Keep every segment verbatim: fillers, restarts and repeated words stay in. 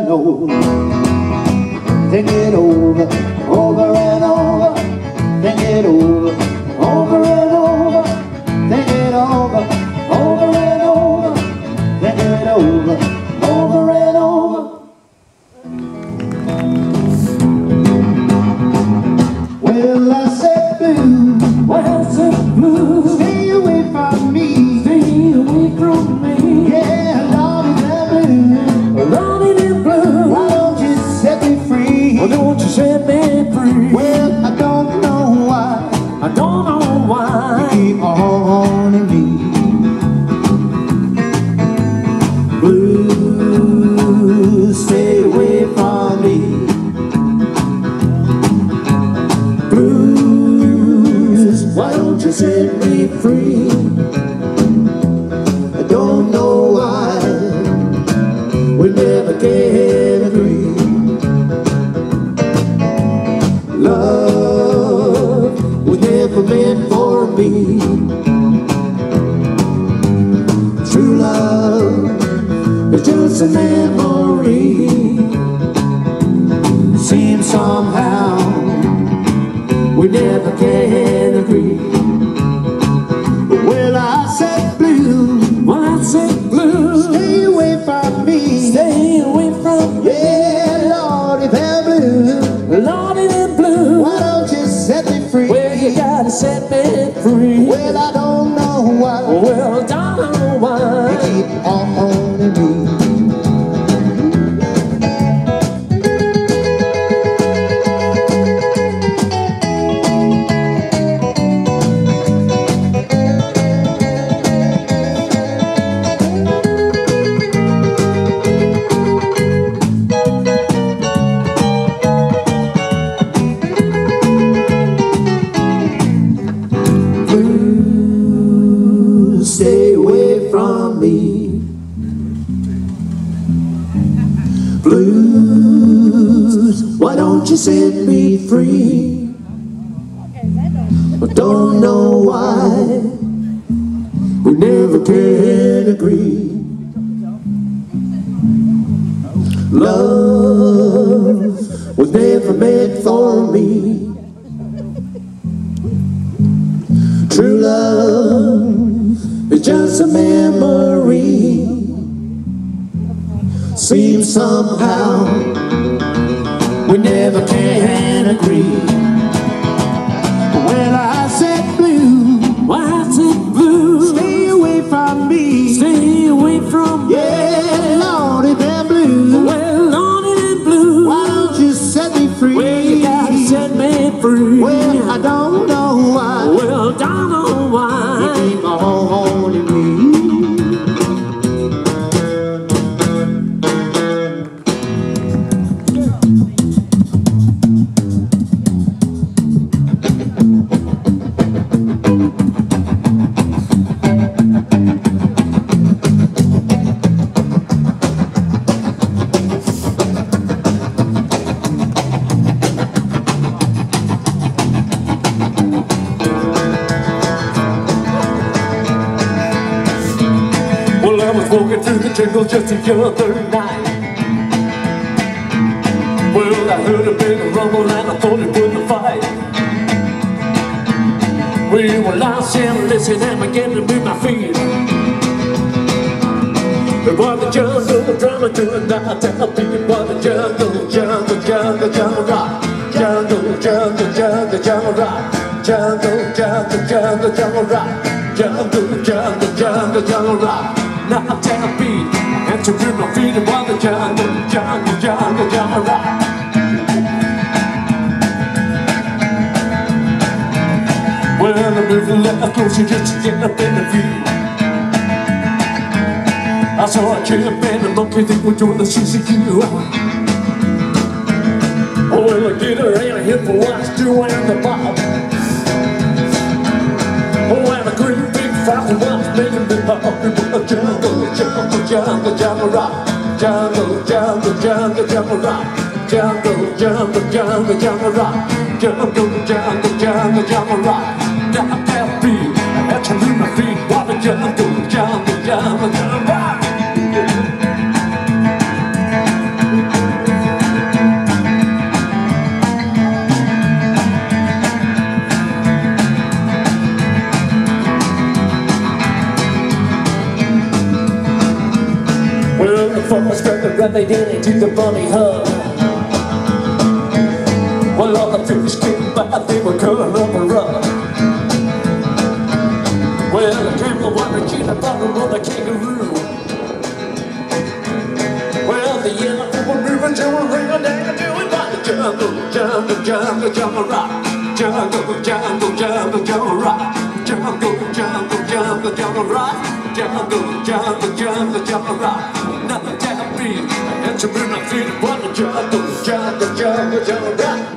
over. Think it over, over and over. Think it over, over and over. Think it over, over and over. Think it over, over and over. Well, I said blue, Well, I said blue, stay away from me, stay away from me. yeah, Lordy, that blue, Lordy, that blue, why don't you set me free? well, don't you set me free? Well, I don't know why I don't know why. you keep on haunting me. Blue, stay away from me. Blues, why don't you set me free? I don't know why we never can agree. Love was never meant for me. True love is just a memory. Seems somehow we never can agree. Well, I said blue, Well, I said blue, stay away from me. stay away from me. Yeah, Lordy, that blue, Lordy, that blue, why don't you set me free? well, you gotta set me free. Well, I don't know why Well, don't know you why. keep on haunting me. Stay away from me. Blues, why don't you set me free? I don't know why we never can agree. Love was never meant for me. True love is just a memory. Seems somehow we never can agree. Well, I said blue, Well, I said blue, stay away from me. stay away from me. Yeah, Lordy, that blue, Well, Lordy, that blue, why don't you set me free? well, you gotta set me free. Well, I don't know why Well, don't know you why. keep on haunting me. Well, I was walking through the jungle just the other night. Well, I heard a big rumble and I thought it was a fight. We were lost and listening and began to move my feet. It was the jungle drama to a night. Tell me it was the jungle, jungle, jungle, jungle rock. Jungle, jungle, jungle, jungle rock. Jungle, jungle, jungle, jungle rock. Jungle, jungle, jungle, jungle rock. Now I'm ten feet, and to move my feet above the jungle, jungle, jungle, jungle rock. Well, I moved a little closer just to get up in the view. I saw a chimp and a monkey, they were doing the C C Q. Oh, well, I get her and a hip for what's doing the bob. Oh, and a great big fox was making me pop. Jungle, jungle, jungle, jungle rock. Jungle, jungle, jungle, jungle rock. Jungle, jungle, jungle, jungle rock. Jungle, jungle, jungle, jungle rock. Down that beat, I had to move my feet while the jungle, jungle, jungle, jungle rock. from struck the right they did it to the bunny hug. Well, all the fish came by, they were curling up a rug. Well, the camel wanted to the bottom of the kangaroo. Well, the elephant was moving to a ring and down to it by the jungle, jungle, jungle, jungle rock. Jungle, jungle, jungle, jungle rock. Jungle, jungle, jungle, jungle rock. Jungle, jungle, jungle, jungle rock. Nothing can be. It's a real feeling. What the jungle, jungle, jungle, jungle rock.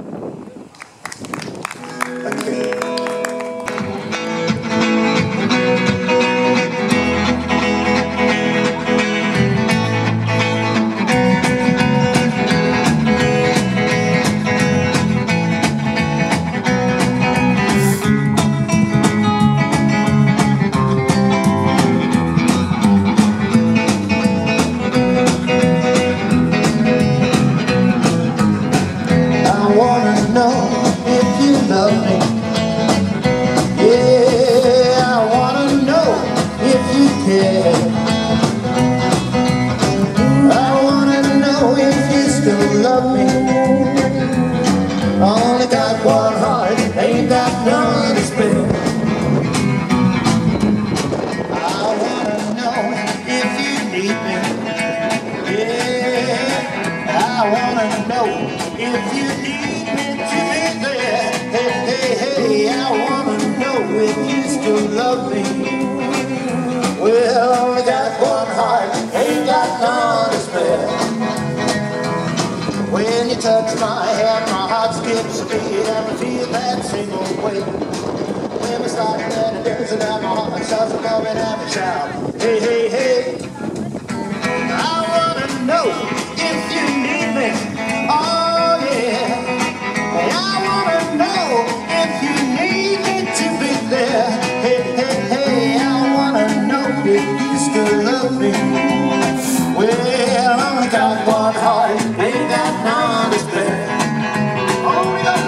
When you touch my hand, my heart skips a beat, and I feel that same old way. When we start and it dancing down, my heart starts to come and have a shout. Hey, hey, hey, I wanna know if you need me. Oh yeah, I wanna know if you need me to be there. Hey, hey, hey, I wanna know if you still love me. Well, I only got one heart, ain't got none to spare. Only got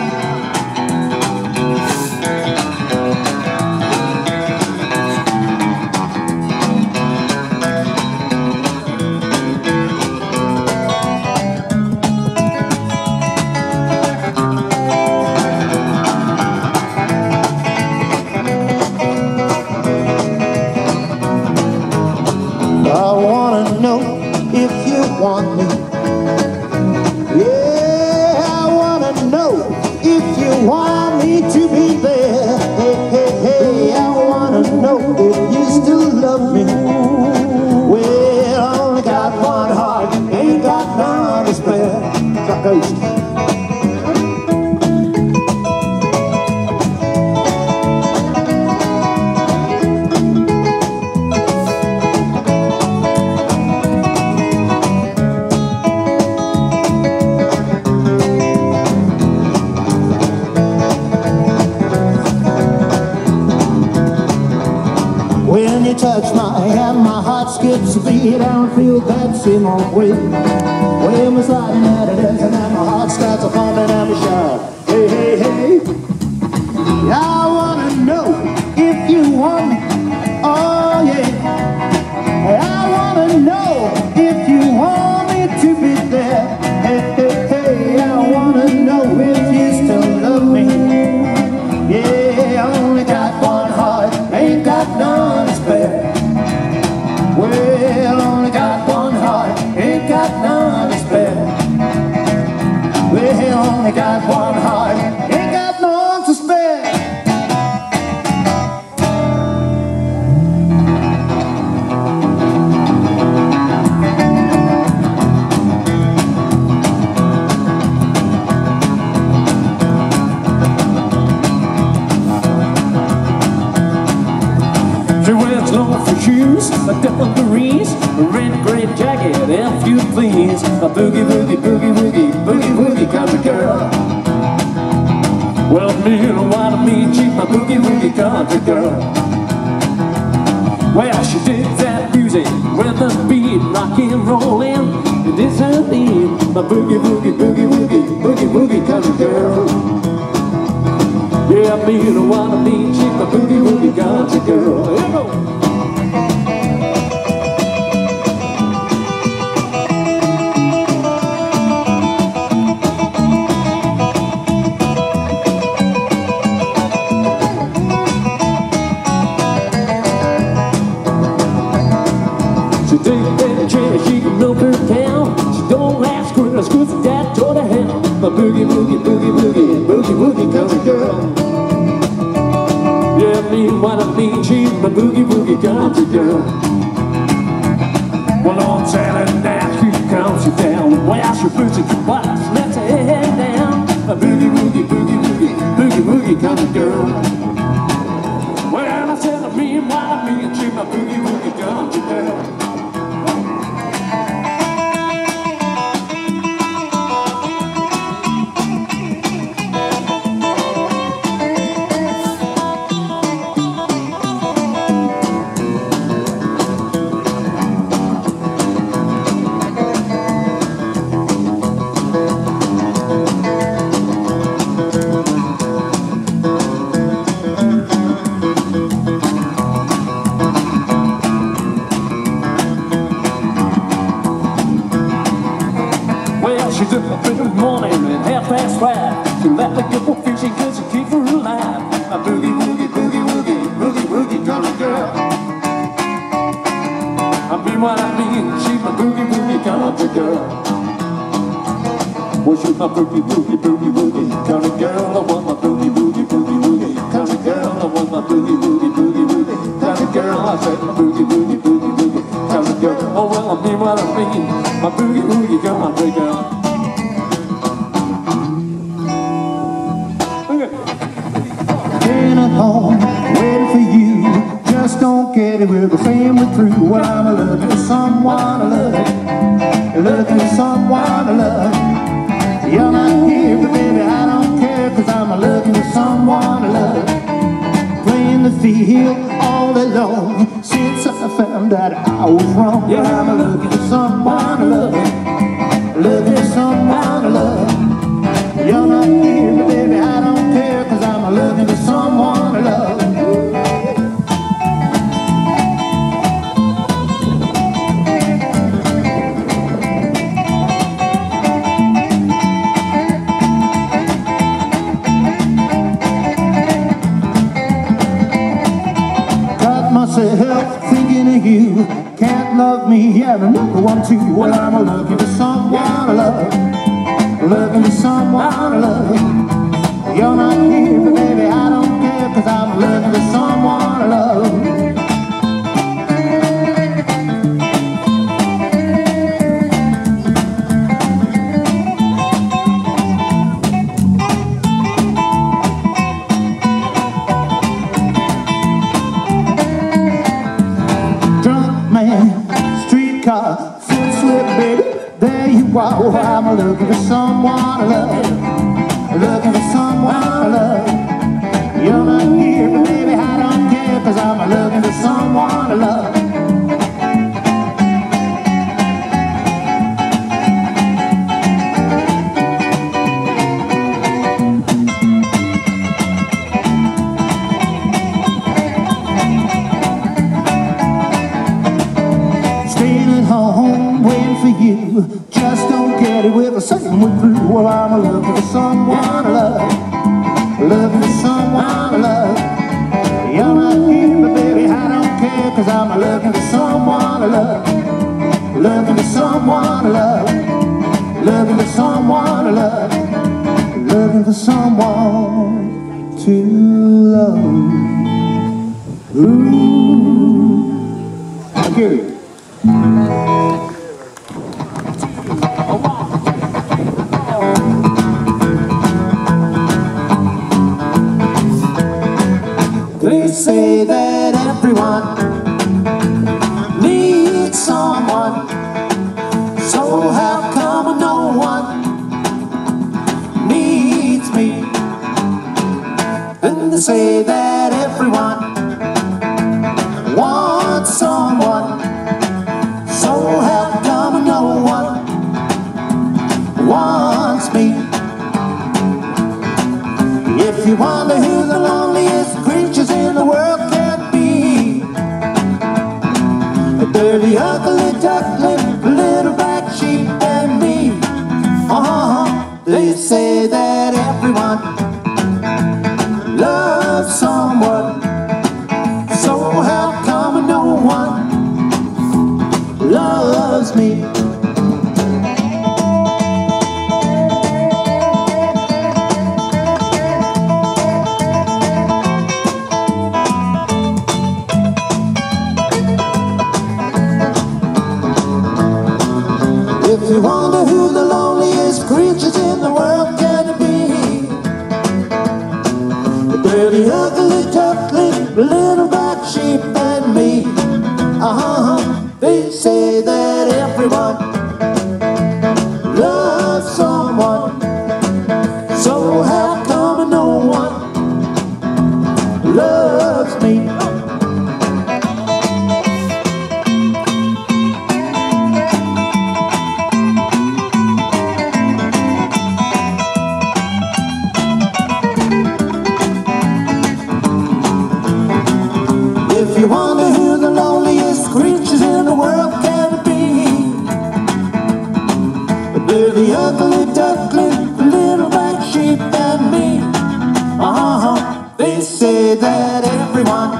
I wanna know if you want me. Yeah, I wanna know if you want me to be there. Hey, hey, hey, I wanna know if you still love me. Well, I only got one heart, ain't got none to spare. Truck Coast. When you touch my hand, my heart skips a beat. I don't feel that same old way. When we're sliding at a dance and my heart starts a pumping and we shout. Hey, hey, hey, I wanna know if you want me. Oh yeah, I wanna know if you want me to be there. Hey, hey, hey, I wanna know if you still love me. Yeah, I only got one heart, ain't got none to spare. Well, only got one heart, ain't got none to spare. Well, only got one heart, ain't got none to spare. She wears loafer shoes, a dungarees, a red gray jacket, if you please. A boogie, boogie, boogie, boogie, boogie, boogie country girl. Well, me and a white of me, she's my boogie, boogie country girl. Well, she digs that music with the beat, rock and rollin'. It is her theme, my boogie, boogie, boogie, boogie, boogie, boogie country girl. Yeah, me and a white of me, she's my boogie, boogie country girl. Here we go. Take that chair, she can look her down. She don't ask squirrels, cause the dad told her hell. My boogie, boogie, boogie, boogie, boogie, boogie country girl. Yeah, I mean what I mean, she's my boogie, boogie country girl. Well, on Saturday night, she comes you down. Well, she puts it to what? Lets her head down. My boogie, boogie, boogie, boogie, boogie, boogie country girl. Well, I said I mean what I mean, she's my boogie, boogie country girl. She's up in the morning at half past five. She left the good for fishing cause she keep her alive. A boogie, boogie, boogie, boogie, boogie, boogie country girl. I mean what I mean, she's my boogie, boogie country girl. Well, she's my boogie, boogie, boogie, boogie country girl. I want my boogie, boogie, boogie, boogie country girl. I want my boogie, boogie, boogie, boogie country girl. I said my boogie, boogie, boogie, boogie country girl. Oh well, I mean what I mean, my boogie, boogie country girl. Home, waiting for you. Just don't get it, we're the family through. Well, I'm looking for someone to love, looking for someone to love. You're not here, but baby, I don't care, cause I'm looking for someone to love. Playing the field all day long, since I found out I was wrong. Yeah, I'm looking for someone to love, looking for someone to love. You're not here, but baby, I don't care, cause I'm looking for someone to love. Got myself thinking of you, can't love me, yeah, another one too. Well, I'm looking for someone to love, looking for someone to love. You're not here, but baby, I don't care, cause I'm looking for someone to love. Drunk man, streetcar, foot slip, baby, there you are. Oh, I'm looking for someone to love, looking for someone to love. You're not here, but baby, I don't care, cause I'm looking for someone to love. Staying at home, waiting for you. Just don't get it with a second we're through. Well, I'm looking for someone to love, looking for someone to love. You're not here, but baby, I don't care, cause I'm looking for someone to love, looking for someone to love, looking for someone to love, looking for someone to love. Ooh, I get it. They say that everyone needs someone, so how come no one needs me? And they say that everyone wants someone, so how come no one wants me? If you wonder who the loneliest creatures in the world can be, a dirty, ugly duckling, a little black sheep and me. Uh-huh. They say that everyone loves someone, so how come no one loves me. If you wonder who the loneliest creatures in the world can be, the dirty, ugly, duckling, little black sheep and me. Uh-huh. They say that everyone loves someone, so how come no one loves me? If you wonder who the loneliest creatures in the world can be, they're the ugly duckling, little black sheep and me. Uh-huh. They say that everyone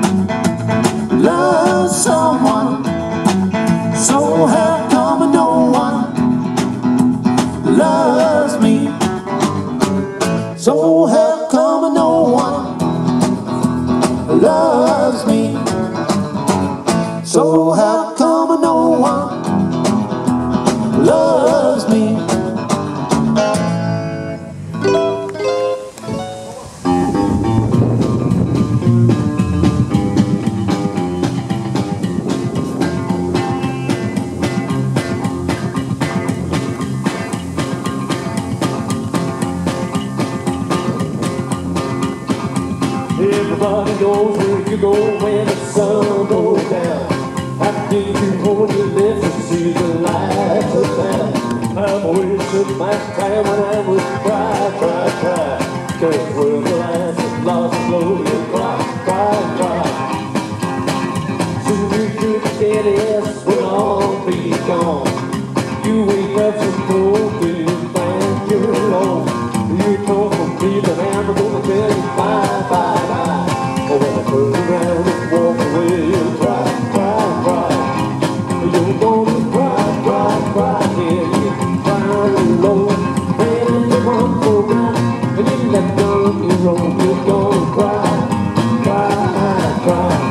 loves someone, so how come no one loves me? So how come no one loves me? So how come no one loves me? Everybody knows where you go when the sun goes down. After you hold your lips and see the lights of town. I'm wasting my time when I would cry, cry, cry. Cause when the lights are lost, slowly cry, cry, cry. Soon you could get it, we'll all be gone. You wake up so cold, you find you're alone. You talk from me, but I'm gonna tell you bye, bye, bye. Oh, when I turn around and walk away, you'll cry, cry, cry. You're gonna cry, cry, cry. Yeah, you cry alone. When you want to run, and you let go of your road, you're gonna cry, cry, cry.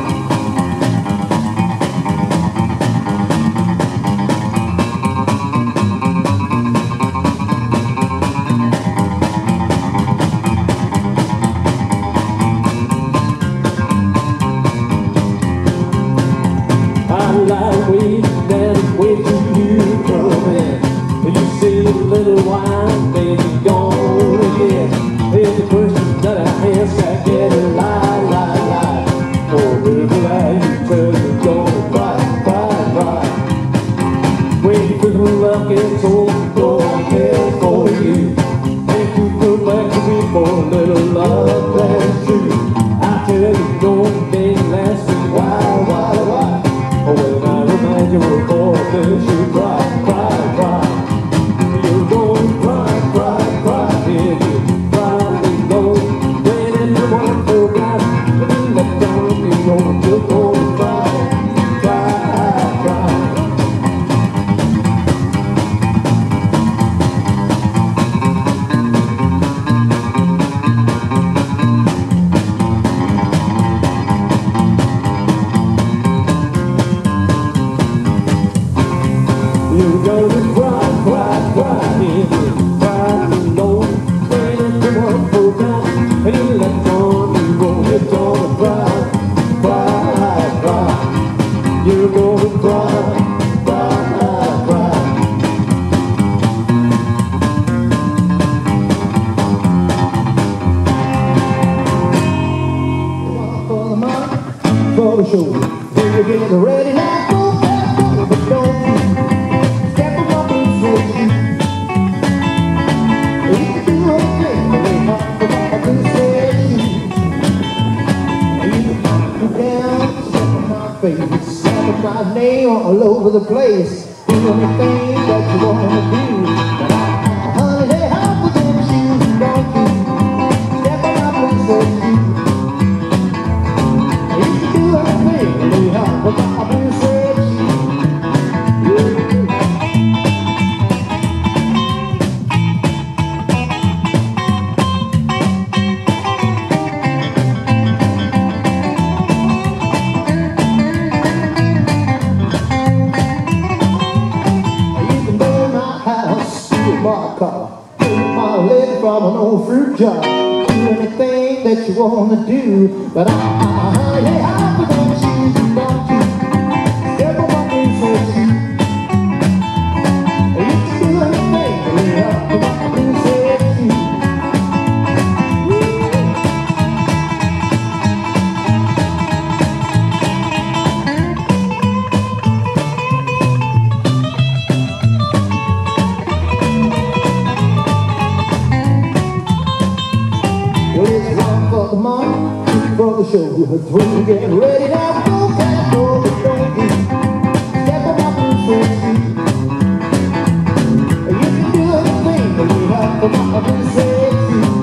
I lie waiting and wait till you come in. You say a little while, baby, gone again. Every person that I ask, I get a lie, lie, lie. Oh, baby, lie, you tell me, don't cry, cry, cry. Wait till the love gets old, go on, care for you. And you come back to me for a little love that's true. I tell you, don't think last week, why, why, why? Oh, when I remind you of all the things you cry, cry, cry. You're going cry, cry, cry. Yeah, you cry and go. When everyone forgot, when you let down, you know you're going cry, cry, cry. You're gonna cry, cry, cry. Yeah, you cry alone. When everyone forgot, and you let go, you know you're gonna cry, cry, cry. You're gonna cry, cry, cry. For the money, for the show, then you get ready now for that, but don't you step on my boots for you. You can do anything, but ain't nothing I can say to you. You can put me down, step on my face, slap my name all over the place. Do anything that you wanna do, but I, honey, they have to do shoes, don't you step on my boots for you. You can do anything, but ain't nothing I can say to you. wanna do, but I, I, I hey, I forgot shoes and don't you step on my princess shoe. You can do anything, but lay up with my princess shoe. Well, it's one for the money, two for the show. Three, get ready now, go, cat, go, but don't you step on my princess shoe. You can do anything, but you have to my princess shoe.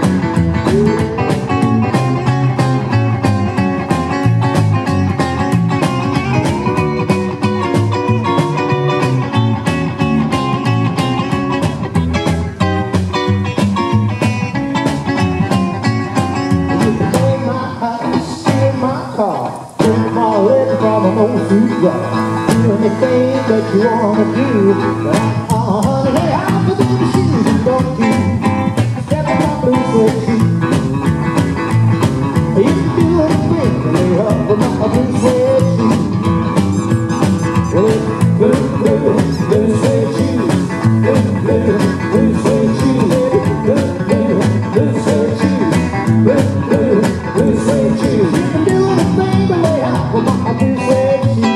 Do anything that you wanna do, but I, uh, honey, hey, I'll put in the shoes and don't you step on my princess shoe. You can do anything to lay up with my princess shoe. Well, it's good, good, princess shoe, good, good, princess shoe, good, good, princess shoe, good, good, princess shoe. You can do anything to lay up with my princess shoe.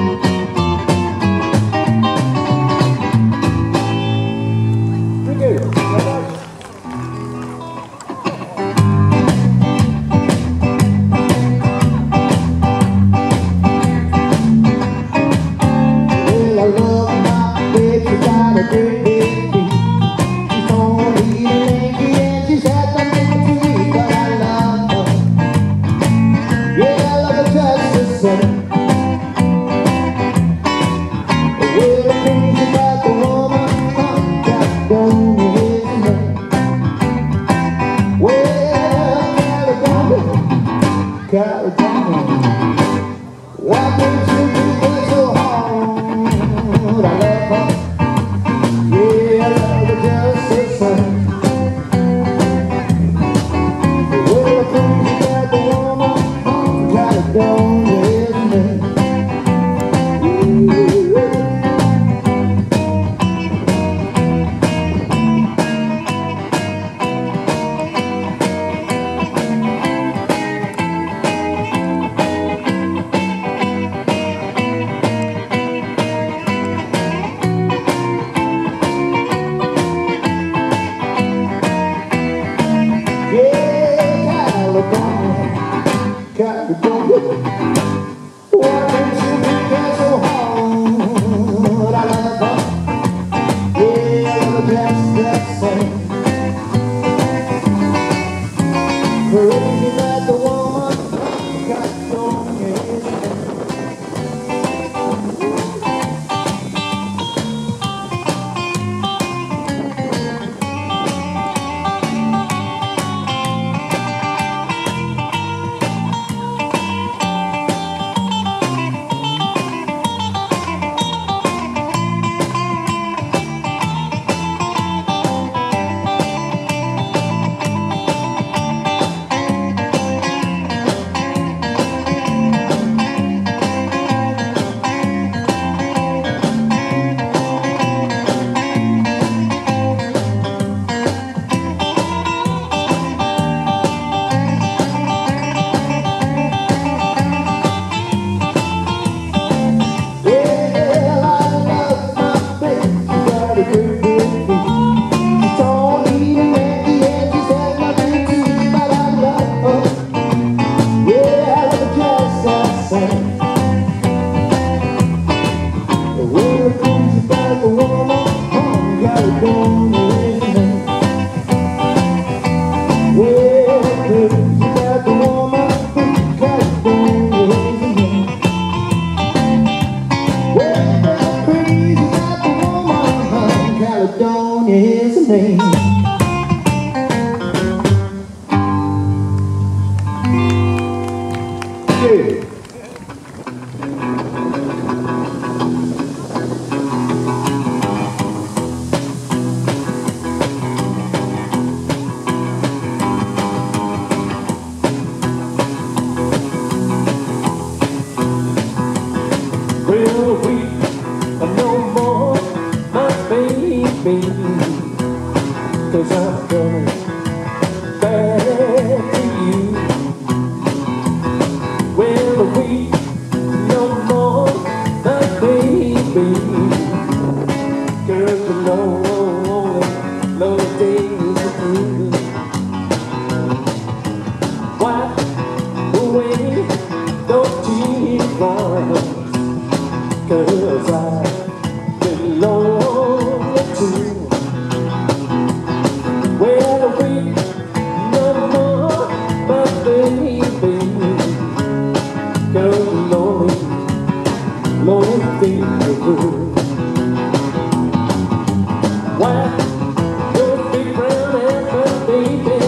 Why don't you do it so hard? I love her. Yeah, I love her just the same. Well, I think you got the woman, got it done with me. Well, we are no more, my baby, 'cause I'm coming back to you. Well, we no more, my baby, girl, you know only those days are through. Wipe away those tears, 'cause I've been lonely too. Well, we no more, my baby, girl, lonely, lonely things are good. Why those big brown eyes, baby?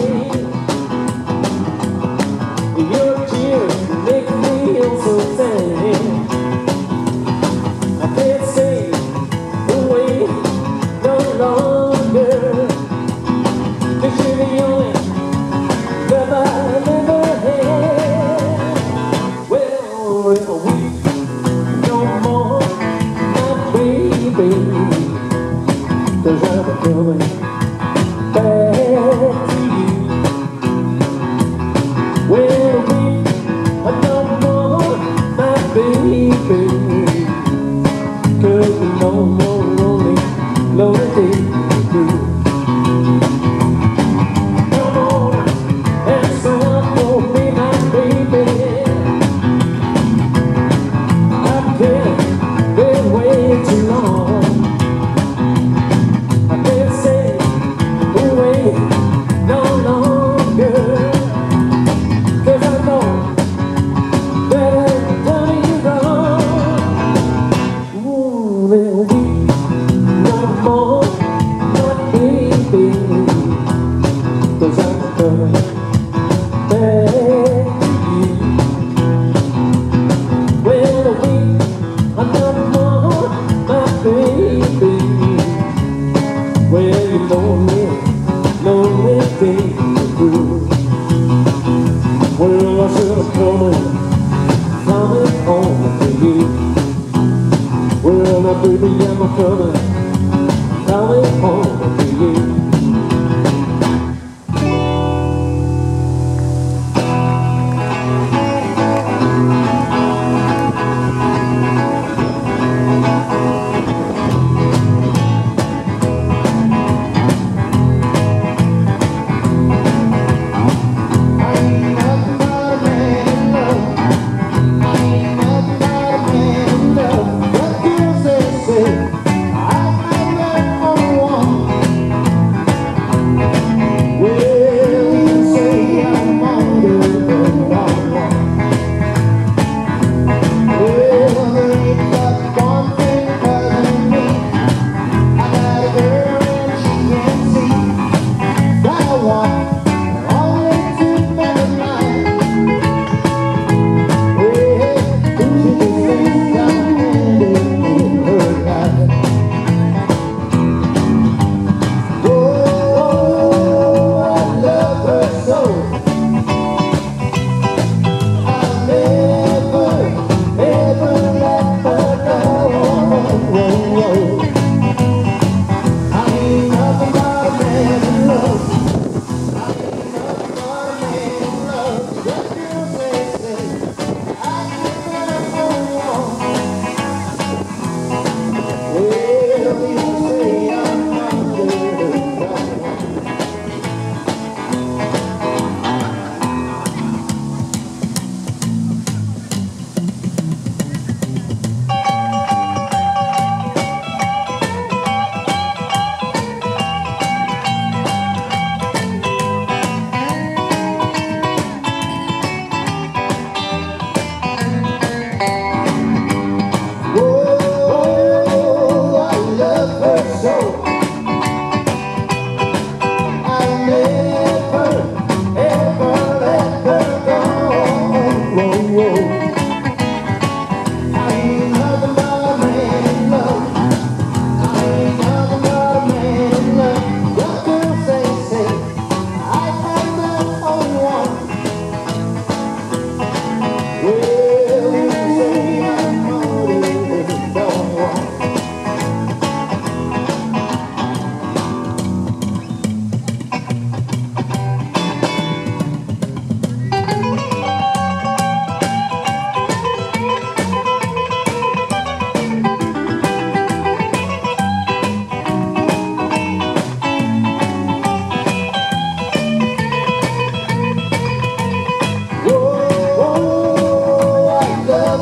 Your tears make me feel so sad. I can't stay away no longer, 'cause you're the only love I've ever had. Well, well, we no more, my baby, 'cause I'm coming back to you. Well, we are no more, my baby, 'cause we no more lonely, lonely days are through. Come on and stand for me, my baby. I can't been way too long. I can't stay away no longer, 'cause I know that I've done you wrong. Ooh, there'll be no more, my baby, 'cause I'm coming back to you. Well, we are no more, my baby. Well, you know me, lonely things are good. Well, I should have coming, coming home to you. Well, now baby, I'm coming, coming home to you.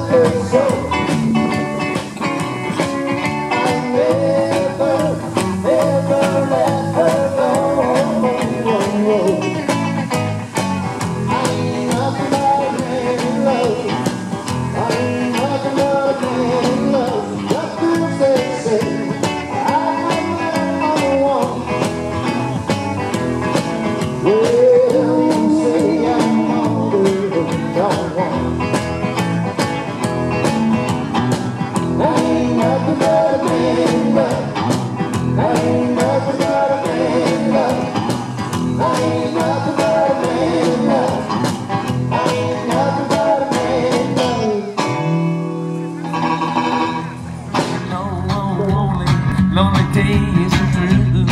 say so. I never, never let her go. I ain't nothing but a man in love. I ain't nothing but a man in love. Just to say, say, I'm the one. Well, you say I'm on the wrong one. I ain't nothing but a man in love. I ain't nothing but a man in love. I ain't nothing but a man in love. I ain't nothing but a man in love. No, lonely, lonely days are through.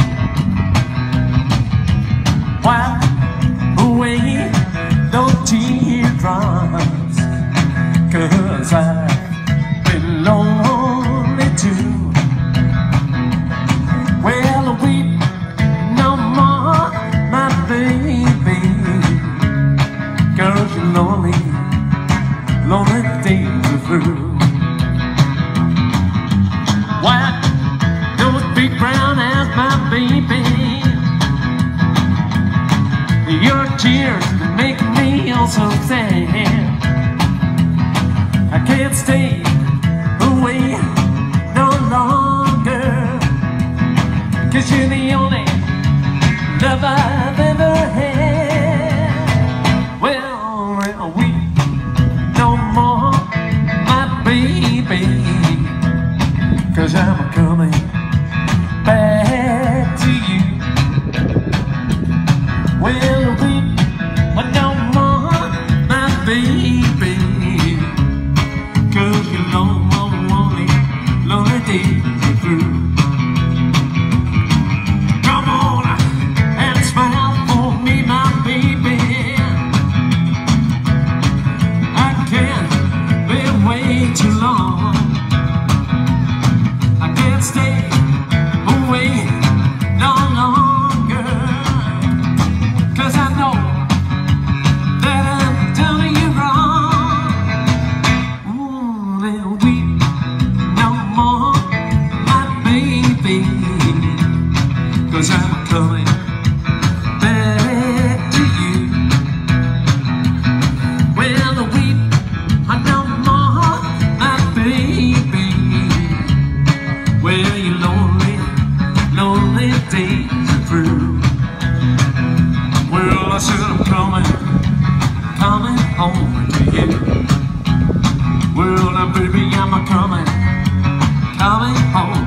Wipe away those teardrops, 'cause I've been lonely too. Well, weep no more, my baby, 'cause you're lonely, lonely days are through. Wipe those big brown eyes, my baby. Your tears make me all so sad. I can't stay away no longer, 'cause you're the only love I've ever had. Well, well, we no more, my baby, 'cause I'm coming back to you. Well, we are no more, my baby, 'cause you're lonely, lonely days are through. Come on and smile for me, my baby. I can't be way too long. I can't stay away no longer, 'cause I know that I'm doing you wrong. Ooh, little weep no more, my baby, 'cause I'm coming back to you. Well, weep no more, my baby. Well, you lonely, lonely days are through. Well, I said I'm coming, coming home to you. Well, now baby, I'm a coming, coming home